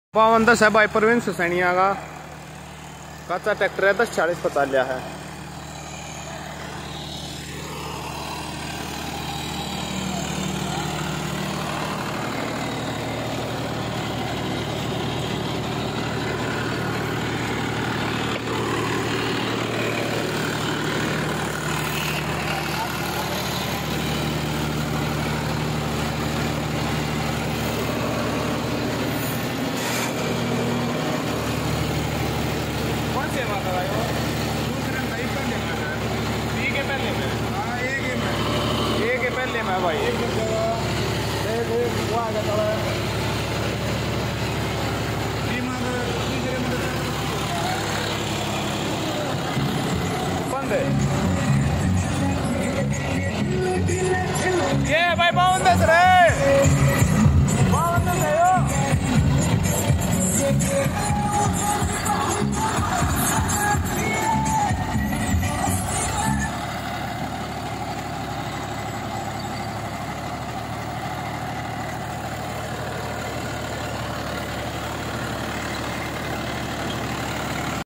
52 10 है भाई प्रवीण सैनिया का कच्चा ट्रैक्टर है 10 40 50 लिया है।